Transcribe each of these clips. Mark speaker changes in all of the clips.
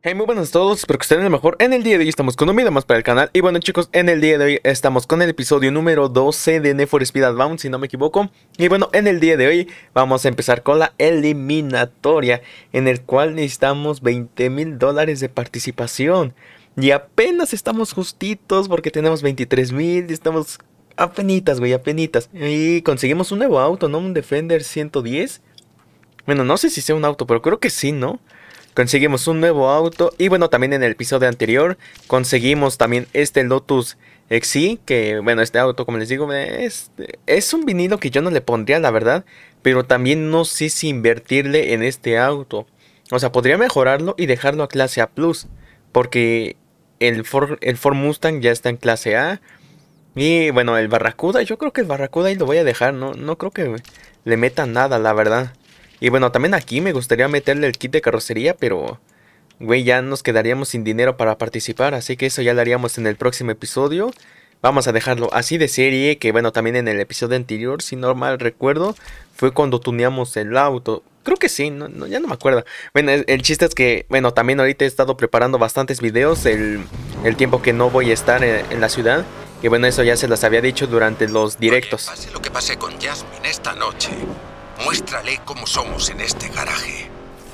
Speaker 1: Hey, muy buenas a todos, espero que estén lo mejor. En el día de hoy estamos con un video más para el canal. Y bueno chicos, en el día de hoy estamos con el episodio número 12 de Need for Speed Unbound, si no me equivoco. Y bueno, en el día de hoy vamos a empezar con la eliminatoria, en el cual necesitamos $20,000 de participación. Y apenas estamos justitos porque tenemos 23,000 y estamos apenitas, güey, apenitas. Y conseguimos un nuevo auto, ¿no? Un Defender 110. Bueno, no sé si sea un auto, pero creo que sí, ¿no? Conseguimos un nuevo auto. Y bueno, también en el episodio anterior conseguimos también este Lotus XC. Que bueno, este auto, como les digo, es un vinilo que yo no le pondría, la verdad. Pero también no sé si invertirle en este auto. O sea, podría mejorarlo y dejarlo a clase A+. Porque el Ford Mustang ya está en clase A. Y bueno, el Barracuda, yo creo que el Barracuda ahí lo voy a dejar. No creo que le meta nada, la verdad. Y bueno, también aquí me gustaría meterle el kit de carrocería, pero güey, ya nos quedaríamos sin dinero para participar, así que eso ya lo haríamos en el próximo episodio. Vamos a dejarlo así de serie, que bueno, también en el episodio anterior, si no mal recuerdo, fue cuando tuneamos el auto. Creo que sí, ya no me acuerdo. Bueno, el chiste es que, bueno, también ahorita he estado preparando bastantes videos el tiempo que no voy a estar en la ciudad. Y bueno, eso ya se los había dicho durante los directos.
Speaker 2: Oye, pase lo que pase con Jasmine esta noche, muéstrale cómo somos en este garaje.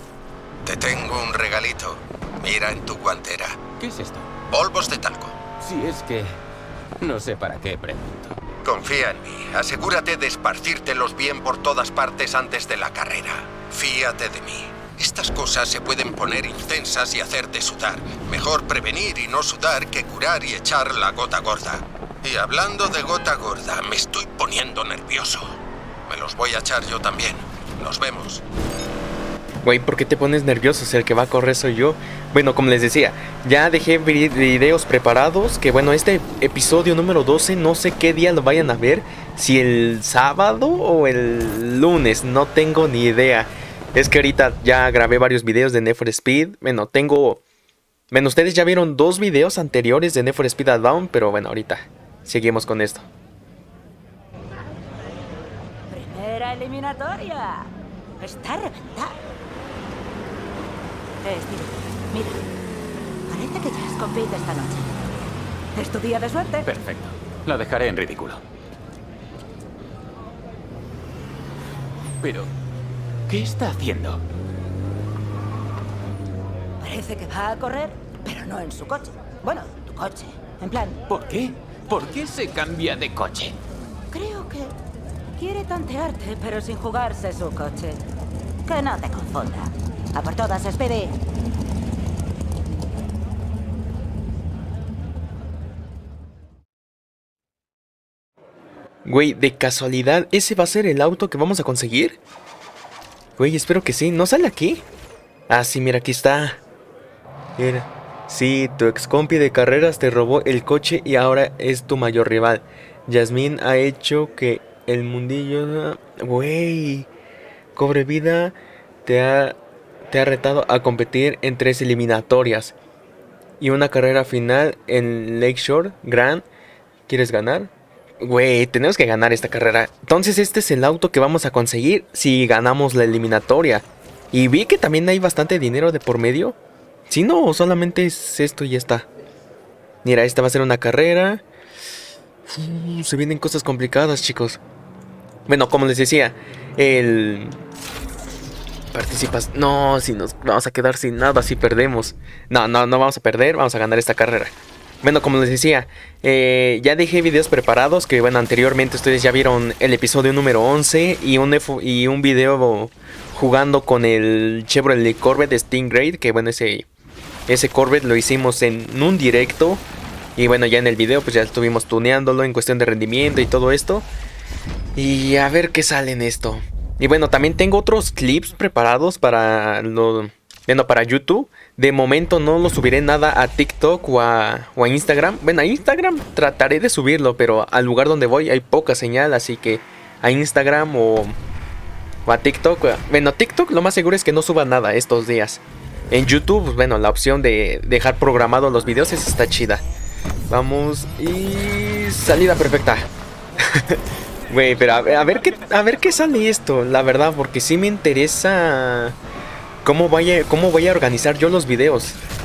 Speaker 2: Te tengo un regalito. Mira en tu guantera.
Speaker 3: ¿Qué es esto?
Speaker 2: Polvos de talco.
Speaker 3: Si es que... no sé para qué pregunto.
Speaker 2: Confía en mí. Asegúrate de esparcírtelos bien por todas partes antes de la carrera. Fíate de mí. Estas cosas se pueden poner intensas y hacerte sudar. Mejor prevenir y no sudar que curar y echar la gota gorda. Y hablando de gota gorda, me estoy poniendo nervioso. Me los voy a echar yo también. Nos vemos.
Speaker 1: Güey, ¿por qué te pones nervioso? Si el que va a correr soy yo. Bueno, como les decía, ya dejé videos preparados. Que bueno, este episodio número 12, no sé qué día lo vayan a ver. Si el sábado o el lunes, no tengo ni idea. Es que ahorita ya grabé varios videos de Need for Speed. Bueno, bueno, ustedes ya vieron 2 videos anteriores de Need for Speed Unbound. Pero bueno, ahorita seguimos con esto.
Speaker 4: Primera eliminatoria. Está reventada. Steven, mira. Parece que Jazz compite esta noche. ¿Es tu día de suerte?
Speaker 3: Perfecto. Lo dejaré en ridículo. Pero... ¿qué está haciendo?
Speaker 4: Parece que va a correr, pero no en su coche. Bueno, tu coche. En plan...
Speaker 3: ¿Por qué? ¿Por qué se cambia de coche?
Speaker 4: creo que quiere tantearte, pero sin jugarse su coche. Que no te confunda. A por todas, Speedy.
Speaker 1: Güey, de casualidad, ¿ese va a ser el auto que vamos a conseguir? Güey, espero que sí. ¿No sale aquí? Ah, sí, mira, aquí está. Mira. Sí, tu ex compi de carreras te robó el coche y ahora es tu mayor rival. Jasmine ha hecho que el mundillo... Güey. Cobre vida te ha retado a competir en 3 eliminatorias. Y una carrera final en Lakeshore Grand. ¿Quieres ganar? Güey, tenemos que ganar esta carrera. Entonces este es el auto que vamos a conseguir si ganamos la eliminatoria. Y vi que también hay bastante dinero de por medio. Si no, solamente es esto y ya está. Mira, esta va a ser una carrera. Se vienen cosas complicadas, chicos. Bueno, como les decía, participas... No, si nos vamos a quedar sin nada si perdemos. No vamos a perder, vamos a ganar esta carrera. Bueno, como les decía, ya dejé videos preparados. Que bueno, anteriormente ustedes ya vieron el episodio número 11 y un video jugando con el Chevrolet Corvette Stingray. Que bueno, ese Corvette lo hicimos en un directo. Y bueno, ya en el video pues ya estuvimos tuneándolo en cuestión de rendimiento y todo esto. Y a ver qué sale en esto. Y bueno, también tengo otros clips preparados para para YouTube. De momento no lo subiré nada a TikTok o a Instagram. Bueno, a Instagram trataré de subirlo, pero al lugar donde voy hay poca señal. Así que a Instagram o a TikTok. Bueno, TikTok lo más seguro es que no suba nada estos días. En YouTube, pues, bueno, la opción de dejar programados los videos está chida. Vamos y... salida perfecta. Güey, pero a ver qué sale esto, la verdad, porque sí me interesa cómo voy a organizar yo los videos.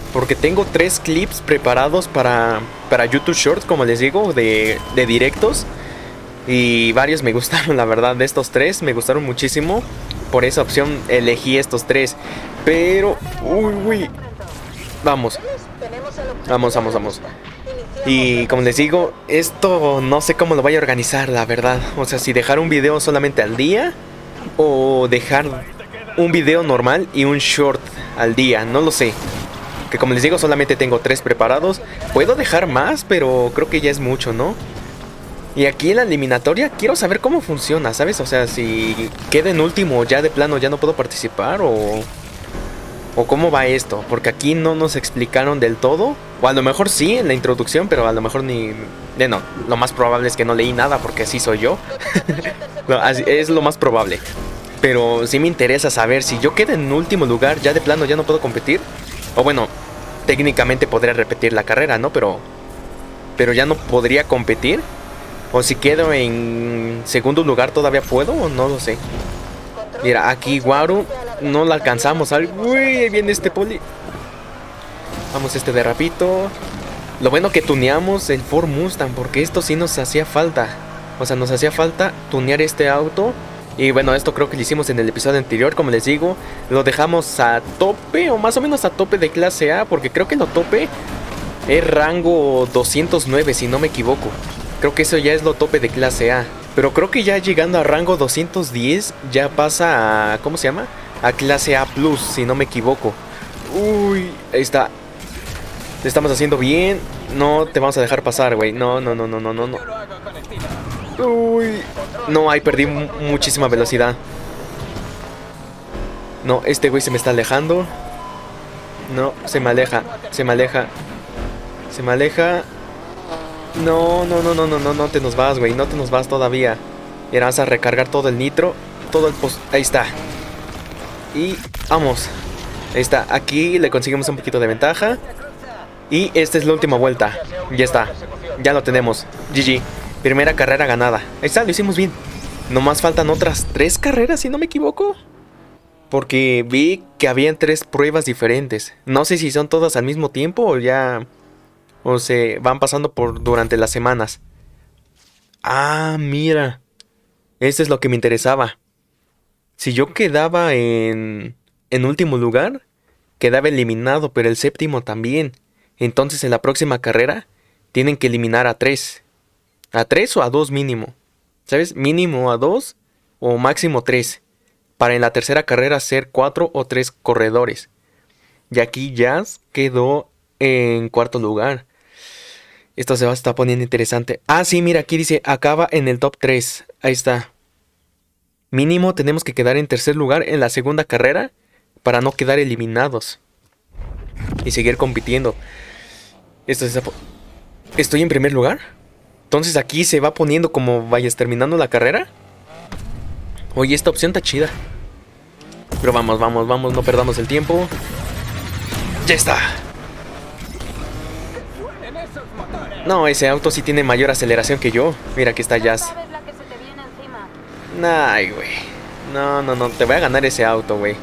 Speaker 1: Porque tengo 3 clips preparados para YouTube Shorts, como les digo, de directos. Y varios me gustaron, la verdad. De estos 3 me gustaron muchísimo. Por esa opción elegí estos 3. Pero, uy. Vamos. Vamos. Y como les digo, esto no sé cómo lo voy a organizar, la verdad. O sea, si dejar un video solamente al día, o dejar un video normal y un short al día, no lo sé. Que como les digo, solamente tengo 3 preparados. Puedo dejar más, pero creo que ya es mucho, ¿no? Y aquí en la eliminatoria quiero saber cómo funciona, ¿sabes? O sea, si queda en último, ya de plano ya no puedo participar, o cómo va esto. Porque aquí no nos explicaron del todo. O a lo mejor sí en la introducción, pero a lo mejor ni... no, lo más probable es que no leí nada porque así soy yo. No, es lo más probable. Pero sí me interesa saber si yo quedo en último lugar, ya de plano ya no puedo competir. O bueno, técnicamente podría repetir la carrera, ¿no? Pero ya no podría competir. O si quedo en segundo lugar todavía puedo, o no lo sé. Mira, aquí Guaru no la alcanzamos. Uy, viene este poli. Vamos de rapito. Lo bueno que tuneamos el Ford Mustang, porque esto sí nos hacía falta. O sea, nos hacía falta tunear este auto. Y bueno, esto creo que lo hicimos en el episodio anterior, como les digo. Lo dejamos a tope, o más o menos a tope de clase A, porque creo que lo tope es rango 209, si no me equivoco. Creo que eso ya es lo tope de clase A. Pero creo que ya llegando a rango 210 ya pasa a... ¿cómo se llama? A clase A+, si no me equivoco. Uy, ahí está. Te estamos haciendo bien. No te vamos a dejar pasar, güey. No. Uy. No, ahí perdí muchísima velocidad. No, este güey se me está alejando. No, se me aleja. No te nos vas, güey. No te nos vas todavía. Y ahora vas a recargar todo el nitro. Todo el post. Ahí está. Y vamos. Ahí está. Aquí le conseguimos un poquito de ventaja. Y esta es la última vuelta. Ya está. Ya lo tenemos. GG. Primera carrera ganada. Ahí está, lo hicimos bien. Nomás faltan otras 3 carreras, si no me equivoco. Porque vi que habían 3 pruebas diferentes. No sé si son todas al mismo tiempo o ya... o se van pasando por durante las semanas. Ah, mira. Esto es lo que me interesaba. Si yo quedaba en último lugar, quedaba eliminado, pero el séptimo también. Entonces en la próxima carrera tienen que eliminar a 3. A 3 o a 2 mínimo. ¿Sabes? Mínimo a 2 o máximo 3. Para en la tercera carrera ser 4 o 3 corredores. Y aquí Jazz quedó en cuarto lugar. Esto se va a estar poniendo interesante. Ah, sí, mira, aquí dice acaba en el top 3. Ahí está. Mínimo tenemos que quedar en tercer lugar en la segunda carrera para no quedar eliminados. Y seguir compitiendo. ¿Estoy en primer lugar? Entonces aquí se va poniendo como vayas terminando la carrera. Oye, esta opción está chida. Pero vamos, no perdamos el tiempo. ¡Ya está! No, ese auto sí tiene mayor aceleración que yo. Mira, aquí está Jazz. Ay, güey. No, te voy a ganar ese auto, güey.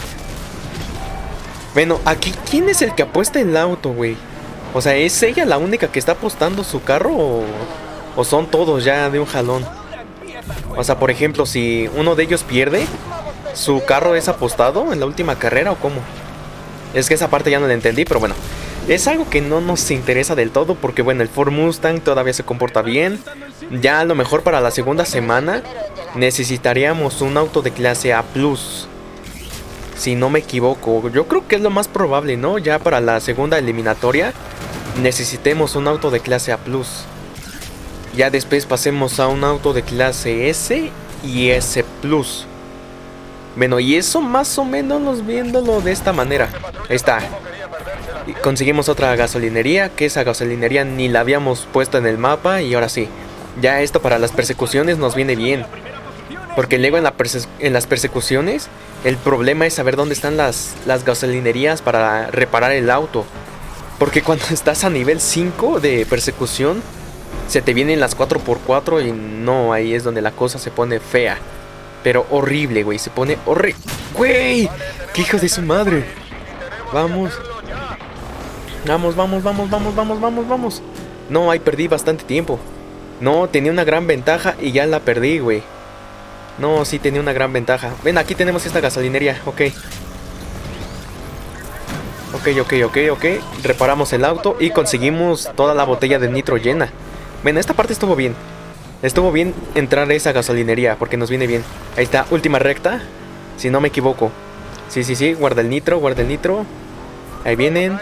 Speaker 1: Bueno, aquí, ¿quién es el que apuesta el auto, güey? O sea, ¿es ella la única que está apostando su carro o son todos ya de un jalón? O sea, por ejemplo, si uno de ellos pierde, ¿su carro es apostado en la última carrera o cómo? Es que esa parte ya no la entendí, pero bueno. Es algo que no nos interesa del todo porque, bueno, el Ford Mustang todavía se comporta bien. Ya a lo mejor para la segunda semana necesitaríamos un auto de clase A+. Si no me equivoco, yo creo que es lo más probable, ¿no? Ya para la segunda eliminatoria necesitemos un auto de clase A+. Ya después pasemos a un auto de clase S y S+. Bueno, y eso más o menos viéndolo de esta manera. Ahí está. Y conseguimos otra gasolinería, que esa gasolinería ni la habíamos puesto en el mapa y ahora sí. Ya esto para las persecuciones nos viene bien. Porque luego en las persecuciones el problema es saber dónde están las gasolinerías para reparar el auto. Porque cuando estás a nivel 5 de persecución, se te vienen las 4x4 y no, ahí es donde la cosa se pone fea. Pero horrible, güey, se pone horrible. ¡Güey! ¡Qué hijo de su madre! Vamos. Vamos, vamos, vamos, vamos, vamos, vamos, vamos. No, ahí perdí bastante tiempo. No, tenía una gran ventaja y ya la perdí, güey. No, sí tenía una gran ventaja. Ven, aquí tenemos esta gasolinería, ok. Ok. Reparamos el auto y conseguimos toda la botella de nitro llena. Ven, esta parte estuvo bien. Estuvo bien entrar a esa gasolinería porque nos viene bien. Ahí está, última recta. Si no me equivoco. Sí, guarda el nitro, Ahí vienen.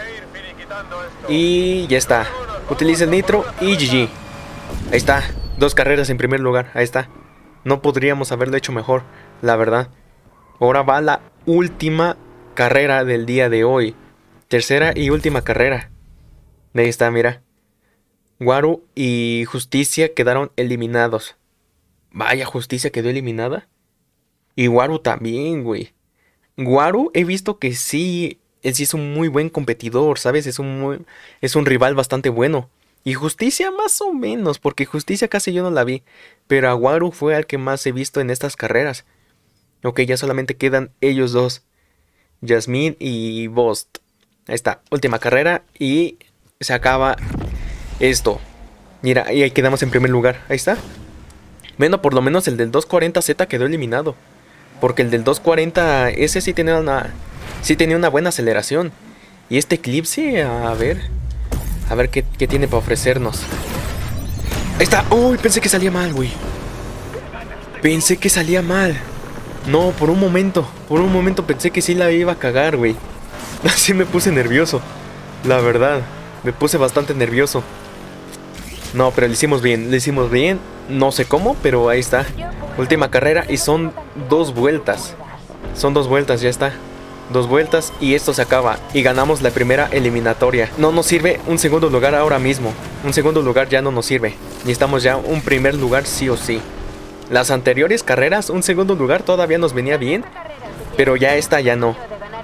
Speaker 1: Y ya está. Utiliza el nitro y GG. Ahí está, 2 carreras en primer lugar. Ahí está. No podríamos haberlo hecho mejor, la verdad. Ahora va la última carrera del día de hoy. Tercera y última carrera. Ahí está, mira. Waru y Justicia quedaron eliminados. Vaya, Justicia quedó eliminada. Y Waru también, güey. Waru he visto que sí, él sí es un muy buen competidor, ¿sabes? Es un rival bastante bueno. Y Justicia más o menos, porque Justicia casi yo no la vi. Pero a Waru fue al que más he visto en estas carreras. Ok, ya solamente quedan ellos dos. Jasmine y Bost. Ahí está, última carrera y se acaba esto. Mira, y ahí quedamos en primer lugar. Ahí está. Bueno, por lo menos el del 240Z quedó eliminado. Porque el del 240S sí tenía una buena aceleración. Y este Eclipse, a ver qué tiene para ofrecernos. Ahí está. Uy, pensé que salía mal, güey. Pensé que salía mal. No, por un momento pensé que sí la iba a cagar, güey. Así me puse nervioso. La verdad, me puse bastante nervioso. No, pero le hicimos bien. No sé cómo, pero ahí está. Última carrera y son 2 vueltas. Ya está. 2 vueltas y esto se acaba. Y ganamos la primera eliminatoria. No nos sirve un segundo lugar ahora mismo. Un segundo lugar ya no nos sirve. Necesitamos ya un primer lugar sí o sí. Las anteriores carreras, un segundo lugar todavía nos venía bien. Pero ya esta ya no.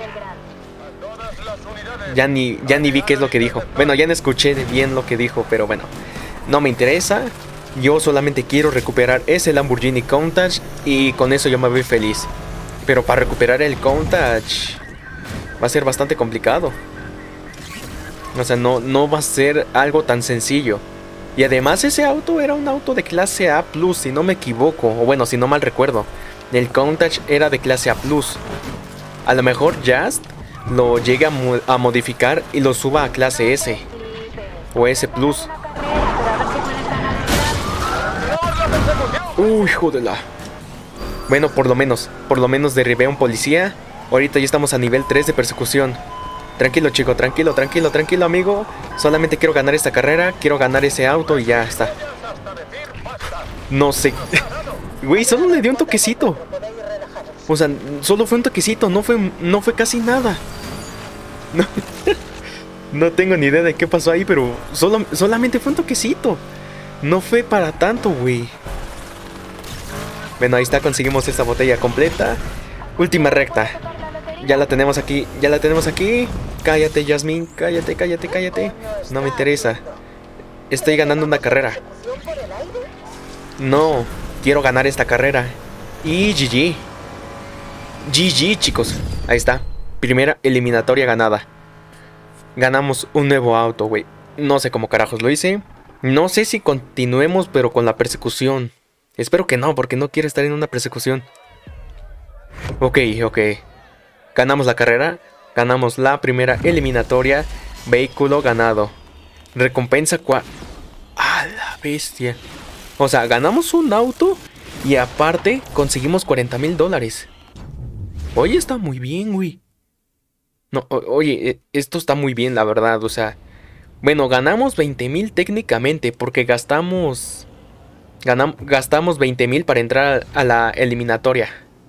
Speaker 1: Ya ni vi qué es lo que dijo. Bueno, ya no escuché bien lo que dijo, pero bueno. No me interesa. Yo solamente quiero recuperar ese Lamborghini Countach y con eso yo me voy feliz. Pero para recuperar el Countach va a ser bastante complicado. O sea, no va a ser algo tan sencillo. Y además ese auto era un auto de clase A+, si no me equivoco. O bueno, si no mal recuerdo. El Countach era de clase A+. A lo mejor Just lo llegue a modificar y lo suba a clase S. O S+. Uy, jodela. Bueno, por lo menos derribé a un policía. Ahorita ya estamos a nivel 3 de persecución. Tranquilo, chico, tranquilo, amigo. Solamente quiero ganar esta carrera, quiero ganar ese auto y ya está. No sé. Güey, solo le dio un toquecito. O sea, solo fue un toquecito, no fue casi nada. No tengo ni idea de qué pasó ahí, pero solamente fue un toquecito. No fue para tanto, güey. Bueno, ahí está, conseguimos esta botella completa. Última recta. Ya la tenemos aquí. Cállate, Jasmine, cállate. No me interesa. Estoy ganando una carrera. No, quiero ganar esta carrera. Y GG. GG, chicos. Ahí está. Primera eliminatoria ganada. Ganamos un nuevo auto, güey. No sé cómo carajos lo hice. No sé si continuemos, pero con la persecución. Espero que no, porque no quiero estar en una persecución. Ok. Ganamos la carrera. Ganamos la primera eliminatoria. Vehículo ganado. Recompensa ¡a la bestia! O sea, ganamos un auto y aparte conseguimos $40,000. Oye, está muy bien, güey. No, oye, esto está muy bien, la verdad, o sea. Bueno, ganamos 20,000 técnicamente porque gastamos 20,000 para entrar a la eliminatoria.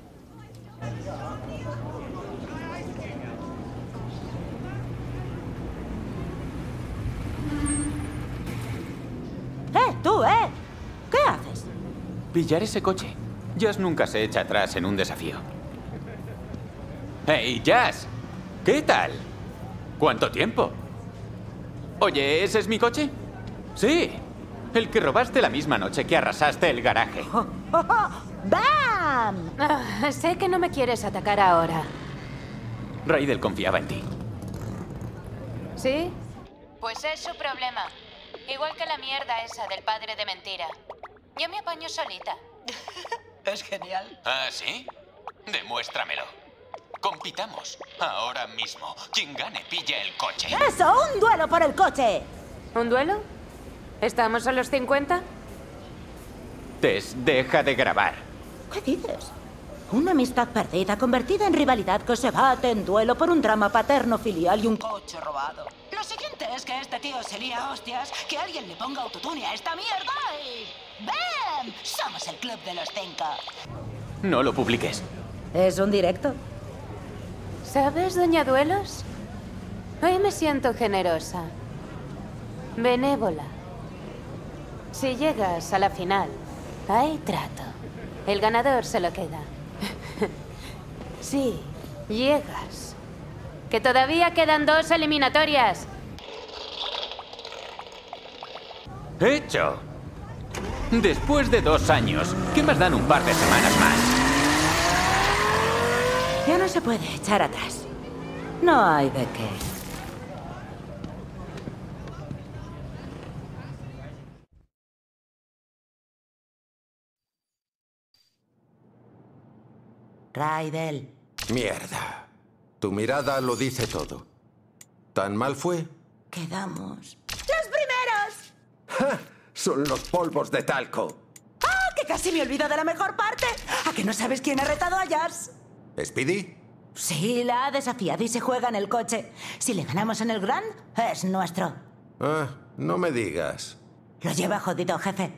Speaker 4: ¡Tú, ¿Qué haces?
Speaker 3: Pillar ese coche. Jazz nunca se echa atrás en un desafío. ¡Hey, Jazz! ¿Qué tal? ¿Cuánto tiempo? Oye, ¿ese es mi coche? Sí, el que robaste la misma noche que arrasaste el garaje.
Speaker 4: ¡Bam!
Speaker 5: Sé que no me quieres atacar ahora.
Speaker 3: Raidel confiaba en ti.
Speaker 5: ¿Sí? Pues es su problema. Igual que la mierda esa del padre de mentira. Yo me apaño solita.
Speaker 4: Es genial.
Speaker 3: ¿Ah, sí? Demuéstramelo. Compitamos. Ahora mismo. Quien gane pilla el coche.
Speaker 4: ¡Eso! ¡Un duelo por el coche!
Speaker 5: ¿Un duelo? ¿Estamos a los 50?
Speaker 3: Tess, deja de grabar.
Speaker 4: ¿Qué dices? Una amistad perdida convertida en rivalidad que se bate en duelo por un drama paterno-filial y un coche robado. Lo siguiente es que este tío se lía a hostias, que alguien le ponga autotune a esta mierda y... ¡Bam! Somos el club de los 5.
Speaker 3: No lo publiques.
Speaker 4: ¿Es un directo?
Speaker 5: ¿Sabes, doña Duelos? Hoy me siento generosa. Benévola. Si llegas a la final, hay trato. El ganador se lo queda. Sí, llegas. Que todavía quedan 2 eliminatorias.
Speaker 3: ¡Hecho! Después de 2 años, ¿qué más dan un par de semanas más?
Speaker 4: Ya no se puede echar atrás. No hay de qué. Raidel.
Speaker 2: Mierda. Tu mirada lo dice todo. ¿Tan mal fue?
Speaker 4: Quedamos. ¡Los primeros!
Speaker 2: ¡Ja! Son los polvos de talco.
Speaker 4: ¡Ah, que casi me olvido de la mejor parte! ¿A que no sabes quién ha retado a Jazz?
Speaker 2: ¿Speedy?
Speaker 4: Sí, la ha desafiado y se juega en el coche. Si le ganamos en el Grand, es nuestro.
Speaker 2: Ah, no me digas.
Speaker 4: Lo lleva jodido, jefe.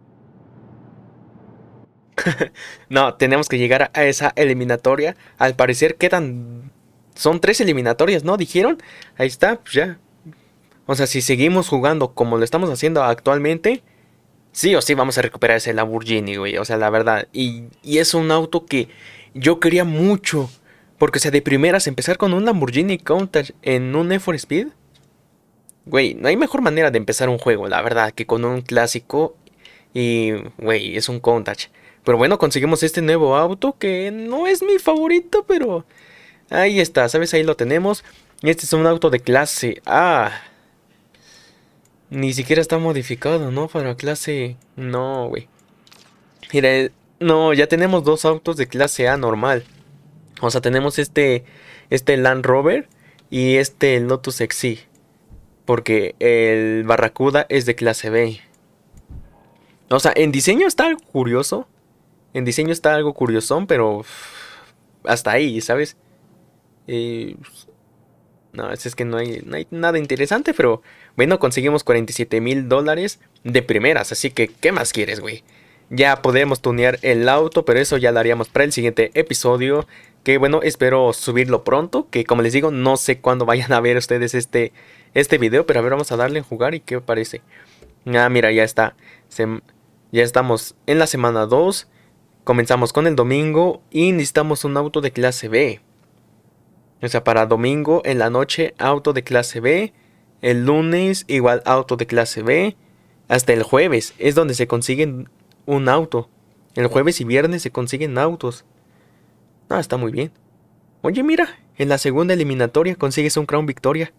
Speaker 1: No, tenemos que llegar a esa eliminatoria. Al parecer quedan... Son 3 eliminatorias, ¿no? ¿Dijeron? Ahí está, pues ya. O sea, si seguimos jugando como lo estamos haciendo actualmente, sí o sí vamos a recuperar ese Lamborghini, güey. O sea, la verdad. Y es un auto que yo quería mucho. Porque, o sea, de primeras empezar con un Lamborghini Countach en un Need for Speed. Güey, no hay mejor manera de empezar un juego, la verdad, que con un clásico. Y, güey, es un Countach. Pero bueno, conseguimos este nuevo auto que no es mi favorito, pero ahí está, ¿sabes? Ahí lo tenemos. Este es un auto de clase A. Ni siquiera está modificado, ¿no? Para clase... No, güey. Mira, no, ya tenemos 2 autos de clase A normal. O sea, tenemos este Land Rover y este Lotus Exige. Porque el Barracuda es de clase B. O sea, en diseño está algo curioso. En diseño está algo curiosón, pero hasta ahí, ¿sabes? No, es que no hay nada interesante, pero bueno, conseguimos $47,000 de primeras, así que ¿qué más quieres, güey? Ya podemos tunear el auto, pero eso ya lo haríamos para el siguiente episodio, que bueno, espero subirlo pronto, que como les digo, no sé cuándo vayan a ver ustedes este video, pero a ver, vamos a darle en jugar y qué parece. Ah, mira, ya está, ya estamos en la semana 2. Comenzamos con el domingo y necesitamos un auto de clase B. O sea, para domingo en la noche, auto de clase B. El lunes, igual auto de clase B. Hasta el jueves es donde se consiguen un auto. El jueves y viernes se consiguen autos. Ah, está muy bien. Oye, mira, en la segunda eliminatoria consigues un Crown Victoria.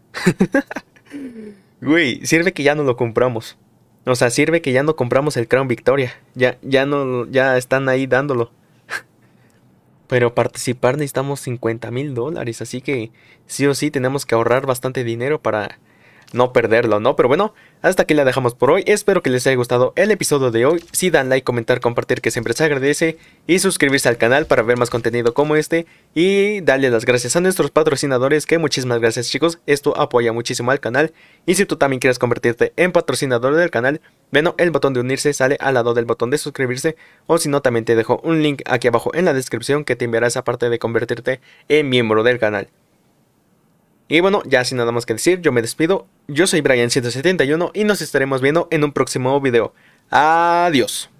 Speaker 1: Güey, sirve que ya no lo compramos. O sea, sirve que ya no compramos el Crown Victoria. Ya están ahí dándolo. Pero participar necesitamos $50,000. Así que sí o sí tenemos que ahorrar bastante dinero para no perderlo, ¿no? Pero bueno, hasta aquí la dejamos por hoy. Espero que les haya gustado el episodio de hoy. Si dan like, comentar, compartir, que siempre se agradece. Y suscribirse al canal para ver más contenido como este. Y darle las gracias a nuestros patrocinadores, que muchísimas gracias, chicos. Esto apoya muchísimo al canal. Y si tú también quieres convertirte en patrocinador del canal, bueno, el botón de unirse sale al lado del botón de suscribirse. O si no, también te dejo un link aquí abajo en la descripción que te enviará esa parte de convertirte en miembro del canal. Y bueno, ya sin nada más que decir, yo me despido. Yo soy Brian171 y nos estaremos viendo en un próximo video. Adiós.